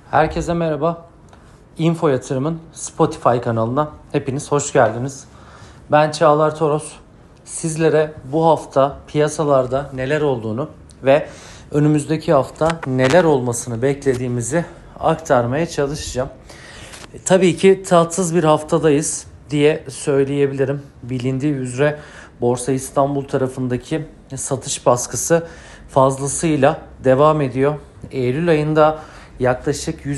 Herkese merhaba. Info Yatırım'ın Spotify kanalına hepiniz hoş geldiniz. Ben Çağlar Toros. Sizlere bu hafta piyasalarda neler olduğunu ve önümüzdeki hafta neler olmasını beklediğimizi aktarmaya çalışacağım. Tabii ki tatsız bir haftadayız diye söyleyebilirim. Bilindiği üzere Borsa İstanbul tarafındaki satış baskısı fazlasıyla devam ediyor. Eylül ayında yaklaşık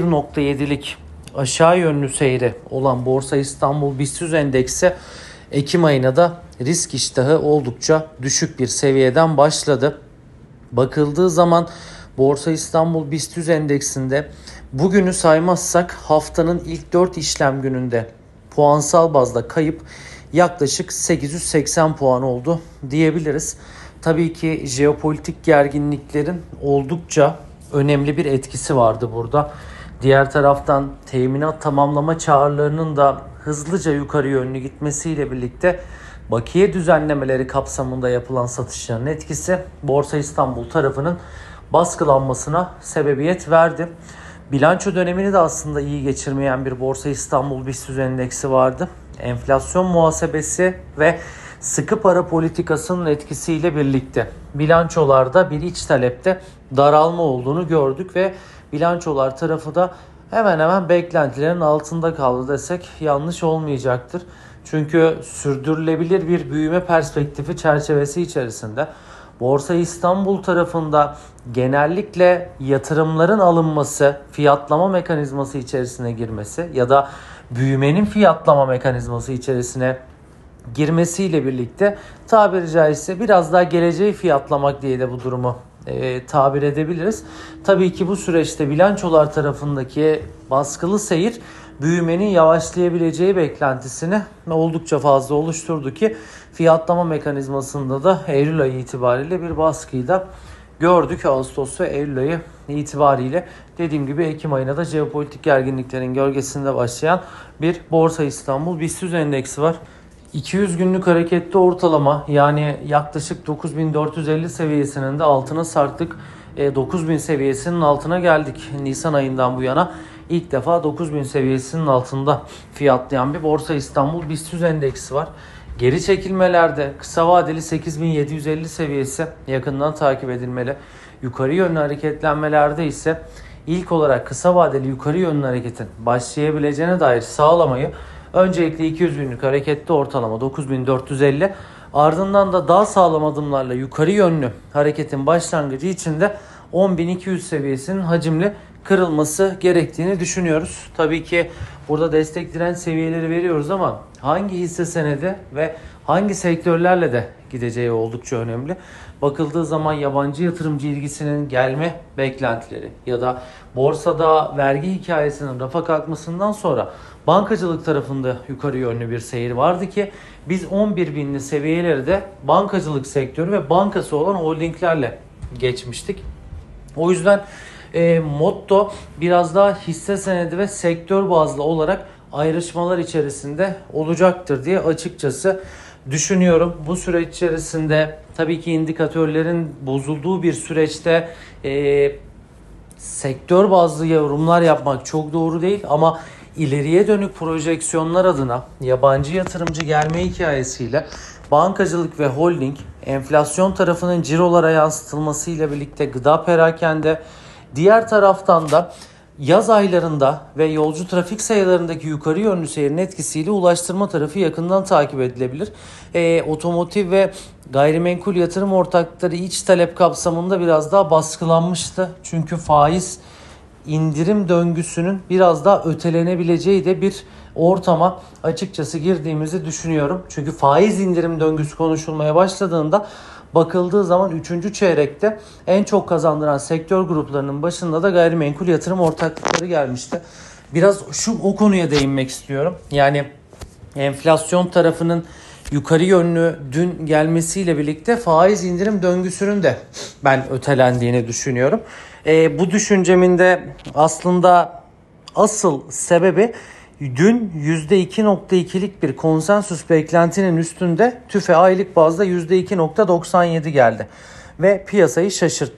%1.7'lik aşağı yönlü seyri olan Borsa İstanbul BIST endeksi Ekim ayına da risk iştahı oldukça düşük bir seviyeden başladı. Bakıldığı zaman Borsa İstanbul BIST endeksinde bugünü saymazsak haftanın ilk 4 işlem gününde puansal bazda kayıp yaklaşık 880 puan oldu diyebiliriz. Tabii ki jeopolitik gerginliklerin oldukça önemli bir etkisi vardı burada. Diğer taraftan teminat tamamlama çağrılarının da hızlıca yukarı yönlü gitmesiyle birlikte bakiye düzenlemeleri kapsamında yapılan satışların etkisi Borsa İstanbul tarafının baskılanmasına sebebiyet verdi. Bilanço dönemini de aslında iyi geçirmeyen bir Borsa İstanbul BIST endeksi vardı. Enflasyon muhasebesi ve sıkı para politikasının etkisiyle birlikte bilançolarda bir iç talepte daralma olduğunu gördük ve bilançolar tarafı da hemen hemen beklentilerin altında kaldı desek yanlış olmayacaktır. Çünkü sürdürülebilir bir büyüme perspektifi çerçevesi içerisinde Borsa İstanbul tarafında genellikle yatırımların alınması, fiyatlama mekanizması içerisine girmesi ya da büyümenin fiyatlama mekanizması içerisine girmesiyle birlikte tabiri caizse biraz daha geleceği fiyatlamak diye de bu durumu tabir edebiliriz. Tabii ki bu süreçte bilançolar tarafındaki baskılı seyir büyümenin yavaşlayabileceği beklentisini oldukça fazla oluşturdu ki fiyatlama mekanizmasında da Eylül ayı itibariyle bir baskıyı da gördük. Ağustos ve Eylül ayı itibariyle dediğim gibi Ekim ayına da jeopolitik gerginliklerin gölgesinde başlayan bir Borsa İstanbul BIST endeksi var. 200 günlük hareketli ortalama yani yaklaşık 9450 seviyesinin de altına sarktık. 9000 seviyesinin altına geldik. Nisan ayından bu yana ilk defa 9000 seviyesinin altında fiyatlayan bir Borsa İstanbul BIST endeksi var. Geri çekilmelerde kısa vadeli 8750 seviyesi yakından takip edilmeli. Yukarı yönlü hareketlenmelerde ise ilk olarak kısa vadeli yukarı yönlü hareketin başlayabileceğine dair sağlamayı öncelikle 200 günlük hareketli ortalama 9450, ardından da daha sağlam adımlarla yukarı yönlü hareketin başlangıcı için de 10.200 seviyesinin hacimli kırılması gerektiğini düşünüyoruz. Tabii ki burada destek direnç seviyeleri veriyoruz ama hangi hisse senedi ve hangi sektörlerle de gideceği oldukça önemli. Bakıldığı zaman yabancı yatırımcı ilgisinin gelme beklentileri ya da borsada vergi hikayesinin rafa kalkmasından sonra bankacılık tarafında yukarı yönlü bir seyir vardı ki biz 11.000'li seviyeleri de bankacılık sektörü ve bankası olan holdinglerle geçmiştik. O yüzden motto biraz daha hisse senedi ve sektör bazlı olarak ayrışmalar içerisinde olacaktır diye açıkçası düşünüyorum. Bu süreç içerisinde tabii ki indikatörlerin bozulduğu bir süreçte sektör bazlı yorumlar yapmak çok doğru değil ama ileriye dönük projeksiyonlar adına yabancı yatırımcı gelme hikayesiyle bankacılık ve holding enflasyon tarafının cirolara yansıtılmasıyla birlikte gıda perakende, diğer taraftan da yaz aylarında ve yolcu trafik sayılarındaki yukarı yönlü seyrin etkisiyle ulaştırma tarafı yakından takip edilebilir. Otomotiv ve gayrimenkul yatırım ortakları iç talep kapsamında biraz daha baskılanmıştı. Çünkü faiz indirim döngüsünün biraz daha ötelenebileceği de bir ortama açıkçası girdiğimizi düşünüyorum. Çünkü faiz indirim döngüsü konuşulmaya başladığında bakıldığı zaman 3. çeyrekte en çok kazandıran sektör gruplarının başında da gayrimenkul yatırım ortaklıkları gelmişti. Biraz o konuya değinmek istiyorum. Yani enflasyon tarafının yukarı yönlü dün gelmesiyle birlikte faiz indirim döngüsünün de ben ötelendiğini düşünüyorum. Bu düşüncemin de aslında asıl sebebi dün %2.2'lik bir konsensüs beklentinin üstünde TÜFE aylık bazda %2.97 geldi ve piyasayı şaşırttı.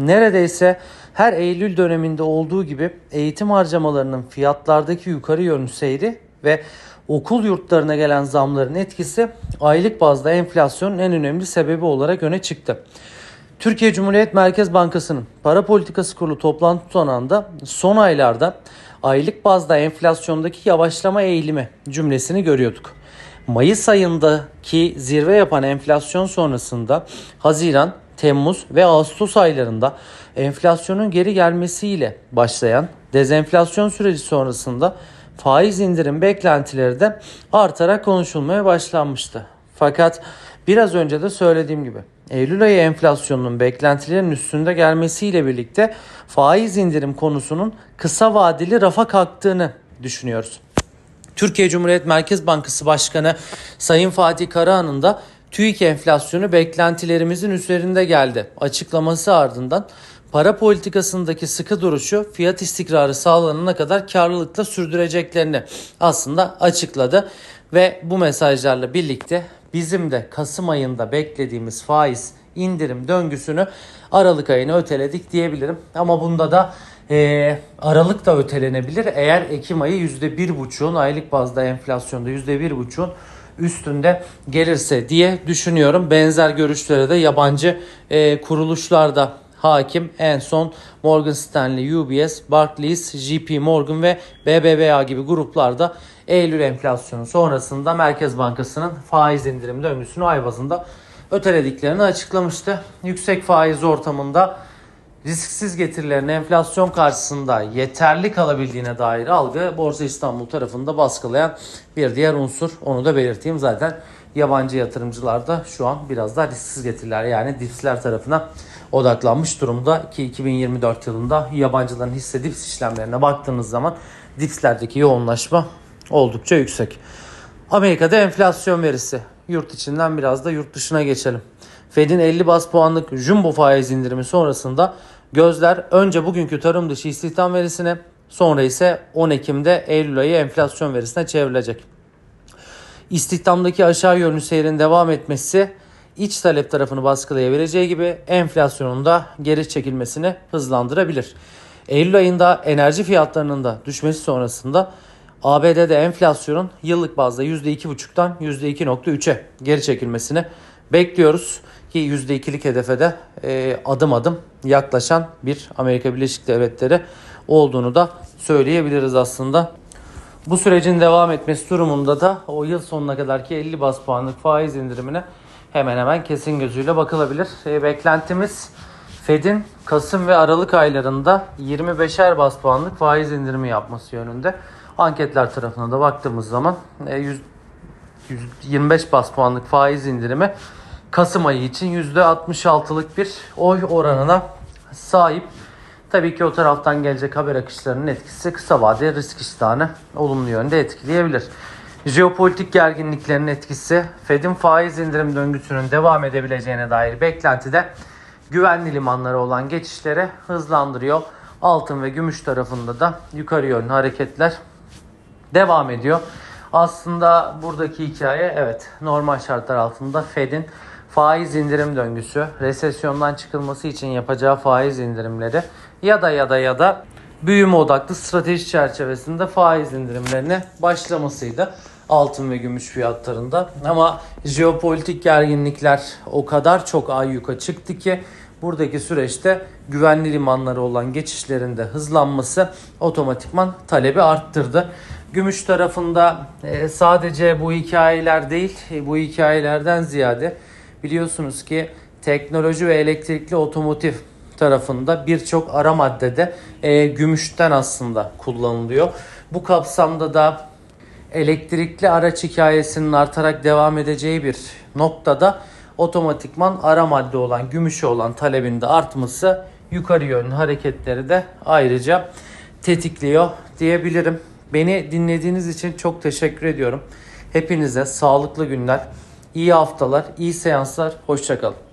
neredeyse her Eylül döneminde olduğu gibi eğitim harcamalarının fiyatlardaki yukarı yönlü seyri ve okul yurtlarına gelen zamların etkisi aylık bazda enflasyonun en önemli sebebi olarak öne çıktı. Türkiye Cumhuriyet Merkez Bankası'nın Para Politikası Kurulu toplantı tutanağında son aylarda aylık bazda enflasyondaki yavaşlama eğilimi cümlesini görüyorduk. Mayıs ayındaki zirve yapan enflasyon sonrasında Haziran, Temmuz ve Ağustos aylarında enflasyonun geri gelmesiyle başlayan dezenflasyon süreci sonrasında faiz indirim beklentileri de artarak konuşulmaya başlanmıştı. Fakat biraz önce de söylediğim gibi Eylül ayı enflasyonunun beklentilerin üstünde gelmesiyle birlikte faiz indirim konusunun kısa vadeli rafa kalktığını düşünüyoruz. Türkiye Cumhuriyet Merkez Bankası Başkanı Sayın Fatih Karahan'ın da TÜİK enflasyonu beklentilerimizin üzerinde geldi açıklaması ardından para politikasındaki sıkı duruşu fiyat istikrarı sağlanana kadar karlılıkla sürdüreceklerini aslında açıkladı. Ve bu mesajlarla birlikte bizim de Kasım ayında beklediğimiz faiz indirim döngüsünü Aralık ayına öteledik diyebilirim. Ama bunda da Aralık da ötelenebilir. Eğer Ekim ayı %1,5'un aylık bazda enflasyonda %1,5'un üstünde gelirse diye düşünüyorum. Benzer görüşlere de yabancı kuruluşlarda hakim. En son Morgan Stanley, UBS, Barclays, JP Morgan ve BBVA gibi gruplarda Eylül enflasyonu sonrasında Merkez Bankası'nın faiz indirim döngüsünü ay bazında ötelediklerini açıklamıştı. Yüksek faiz ortamında risksiz getirilerin enflasyon karşısında yeterli kalabildiğine dair algı Borsa İstanbul tarafında baskılayan bir diğer unsur. Onu da belirteyim, zaten yabancı yatırımcılar da şu an biraz daha risksiz getiriler yani DIPS'ler tarafına odaklanmış durumda ki 2024 yılında yabancıların hisse DIPS işlemlerine baktığınız zaman DIPS'lerdeki yoğunlaşma oldukça yüksek. Amerika'da enflasyon verisi. Yurt içinden biraz da yurt dışına geçelim. Fed'in 50 bas puanlık jumbo faiz indirimi sonrasında gözler önce bugünkü tarım dışı istihdam verisine, sonra ise 10 Ekim'de Eylül ayı enflasyon verisine çevrilecek. İstihdamdaki aşağı yönlü seyrin devam etmesi iç talep tarafını baskılayabileceği gibi enflasyonun da geri çekilmesini hızlandırabilir. Eylül ayında enerji fiyatlarının da düşmesi sonrasında ABD'de enflasyonun yıllık bazda %2,5'tan %2,3'e geri çekilmesini bekliyoruz. Ki %2'lik hedefe de adım adım yaklaşan bir Amerika Birleşik Devletleri olduğunu da söyleyebiliriz aslında. Bu sürecin devam etmesi durumunda da o yıl sonuna kadarki 50 bas puanlık faiz indirimine hemen hemen kesin gözüyle bakılabilir. Beklentimiz Fed'in Kasım ve Aralık aylarında 25'er bas puanlık faiz indirimi yapması yönünde. Anketler tarafına da baktığımız zaman 25 bas puanlık faiz indirimi Kasım ayı için %66'lık bir oy oranına sahip. Tabii ki o taraftan gelecek haber akışlarının etkisi kısa vadeli risk iştahını olumlu yönde etkileyebilir. Jeopolitik gerginliklerin etkisi Fed'in faiz indirim döngüsünün devam edebileceğine dair beklentide güvenli limanlara olan geçişleri hızlandırıyor. Altın ve gümüş tarafında da yukarı yönlü hareketler devam ediyor. Aslında buradaki hikaye evet, normal şartlar altında Fed'in faiz indirim döngüsü, resesyondan çıkılması için yapacağı faiz indirimleri ya da büyüme odaklı strateji çerçevesinde faiz indirimlerine başlamasıydı altın ve gümüş fiyatlarında. Ama jeopolitik gerginlikler o kadar çok ayyuka çıktı ki buradaki süreçte güvenli limanları olan geçişlerin de hızlanması otomatikman talebi arttırdı. Gümüş tarafında sadece bu hikayeler değil, bu hikayelerden ziyade biliyorsunuz ki teknoloji ve elektrikli otomotiv tarafında birçok ara maddede gümüşten aslında kullanılıyor. Bu kapsamda da elektrikli araç hikayesinin artarak devam edeceği bir noktada otomatikman ara madde olan gümüşe olan talebin de artması yukarı yönlü hareketleri de ayrıca tetikliyor diyebilirim. Beni dinlediğiniz için çok teşekkür ediyorum. Hepinize sağlıklı günler, iyi haftalar, iyi seanslar, hoşça kalın.